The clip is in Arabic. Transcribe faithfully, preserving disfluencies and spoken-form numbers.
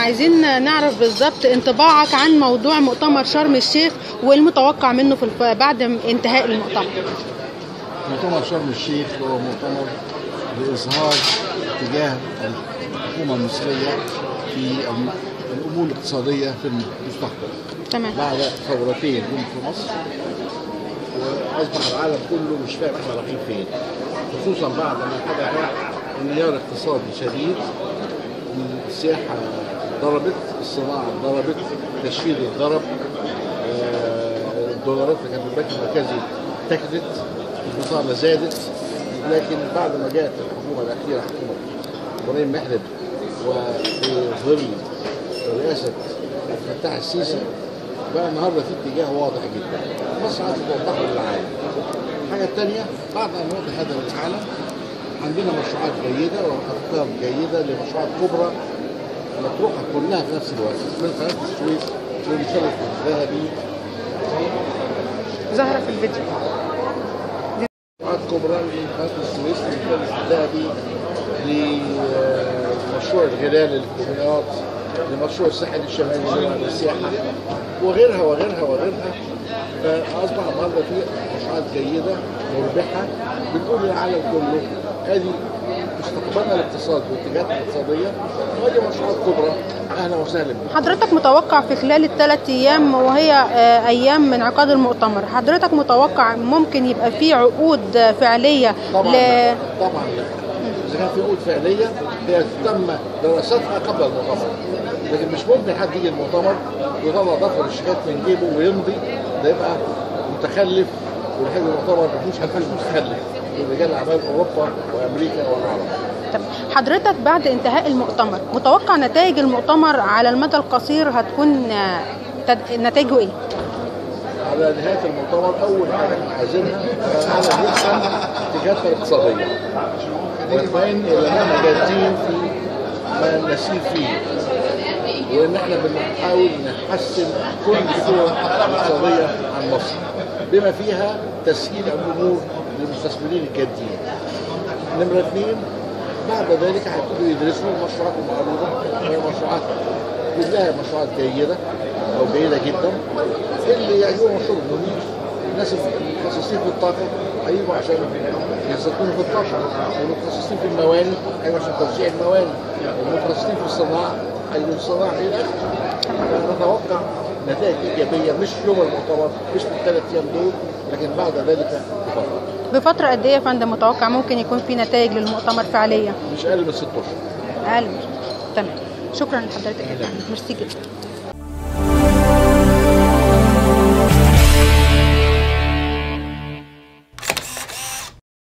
عايزين نعرف بالظبط انطباعك عن موضوع مؤتمر شرم الشيخ والمتوقع منه في الف... بعد انتهاء المؤتمر. مؤتمر شرم الشيخ هو مؤتمر لإظهار اتجاه الحكومة المصرية في الأمور الاقتصادية في المستقبل. تمام. بعد ثورتين في مصر وأصبح العالم كله مش فاهم احنا رايحين فين، خصوصا بعد ما حدث انهيار اقتصادي شديد. السياحة ضربت، الصناعة ضربت، التشغيل اتضرب، الدولارات اللي كانت في البنك المركزي اتكدت، البطالة زادت. لكن بعد ما جاءت الحكومة الأخيرة حكومة إبراهيم محلب وفي ظل رئاسة عبد الفتاح السيسي بقى النهارده في اتجاه واضح جدا. مصر عايزة توضحه للعالم. الحاجة الثانية بعد أن نوضح هذا للعالم عندنا مشروعات جيدة وأفكار جيدة لمشروعات كبرى مطروحة كلها في نفس الوقت، من قناة السويس للمثلث الذهبي. ظاهرة في الفيديو. مشروعات كبرى لقناة السويس للمثلث الذهبي، لمشروع الغلال للكوميات، لمشروع الساحل الشمالي للسياحة وغيرها وغيرها وغيرها. فأصبح النهارده في مشروعات جيدة مربحة بنقول للعالم كله هذه مستقبلنا الاقتصادي والاتجاهات الاقتصادية وهذه مشروعات كبرى. أهلا وسهلا بك. حضرتك متوقع في خلال الثلاث أيام وهي أيام من انعقاد المؤتمر، حضرتك متوقع ممكن يبقى في عقود فعلية؟ طبعا ل... طبعا لا. إذا كان في عقود فعلية هي تم دراستها قبل المؤتمر، لكن مش ممكن حد يجي المؤتمر ويطلع دفتر الشيكات من جيبه ويمضي، ده يبقى متخلف. والحين المؤتمر ما فيهوش حد متخلف، رجال اعمال اوروبا وامريكا والعرب. طب حضرتك بعد انتهاء المؤتمر متوقع نتائج المؤتمر على المدى القصير هتكون نتائجه ايه؟ على نهايه المؤتمر اول حاجه احنا عايزينها العالم يفهم اتجاهاتنا الاقتصاديه ويطمئن الى اننا جادين في ما نسير فيه، وان احنا بنحاول نحسن كل الصور الاقتصاديه عن مصر بما فيها تسهيل الامور للمستثمرين الجادين. نمره اثنين، بعد ذلك هيبتدوا يدرسوا المشروعات المعروضه وهي مشروعات كلها مشروعات جيده او جيده جدا. اللي يعجبهم مشروع منير، الناس المتخصصين في الطاقه هيجوا عشان يستثمروا في الطاقه، والمتخصصين في المواني هيجوا عشان توسيع المواني، والمتخصصين في الصناعه هيجوا الصناعه الى اخره. نتوقع نتائج ايجابيه مش يوم المؤتمر، مش في الثلاث ايام دول، لكن بعد ذلك بفتره. بفتره قد ايه يا فندم متوقع ممكن يكون في نتائج للمؤتمر فعليا؟ مش اقل من ست اشهر. اقل من تمام. شكرا لحضرتك، ميرسي جدا.